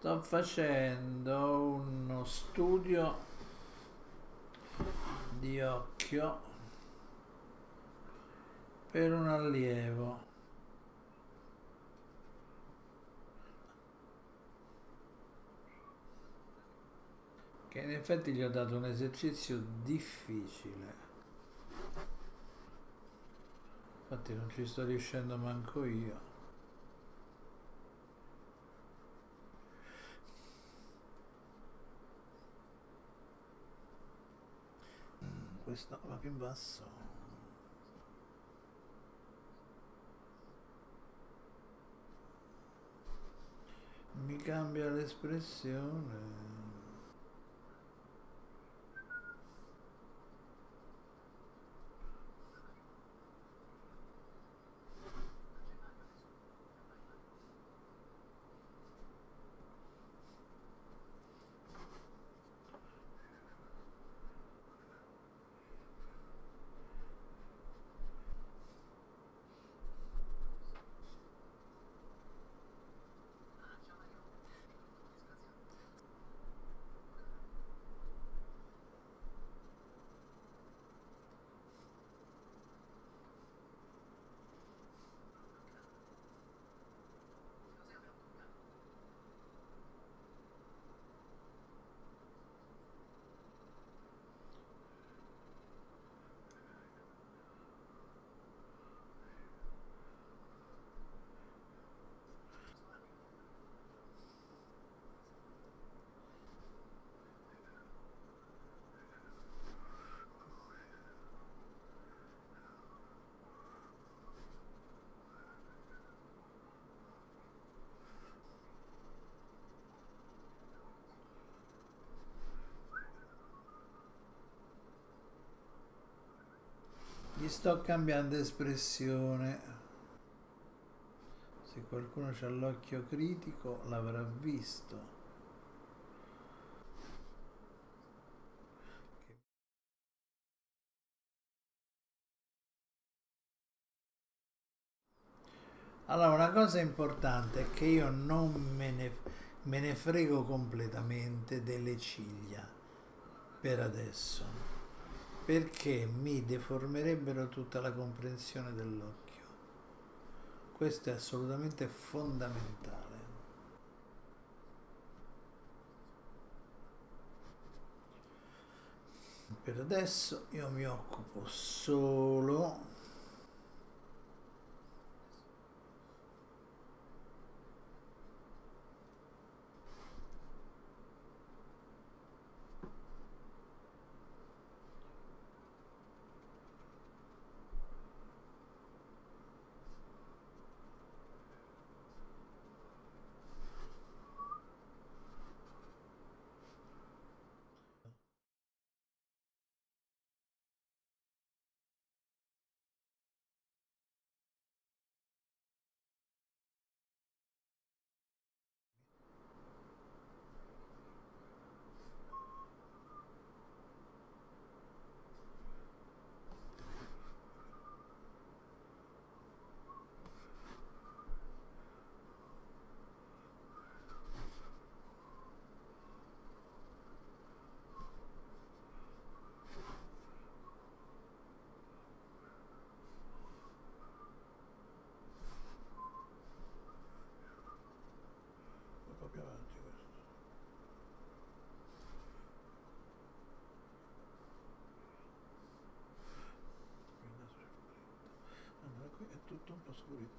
Sto facendo uno studio di occhio per un allievo. Che in effetti gli ho dato un esercizio difficile. Infatti non ci sto riuscendo manco io. Questo va più in basso. Mi cambia l'espressione. Gli sto cambiando espressione. Se qualcuno ha l'occhio critico l'avrà visto. Allora, una cosa importante è che io non me ne frego completamente delle ciglia per adesso, perché mi deformerebbero tutta la comprensione dell'occhio. Questo è assolutamente fondamentale. Per adesso io mi occupo solo più avanti questo. Allora qui è tutto un po' scuritto.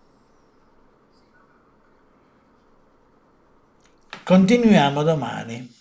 Continuiamo domani.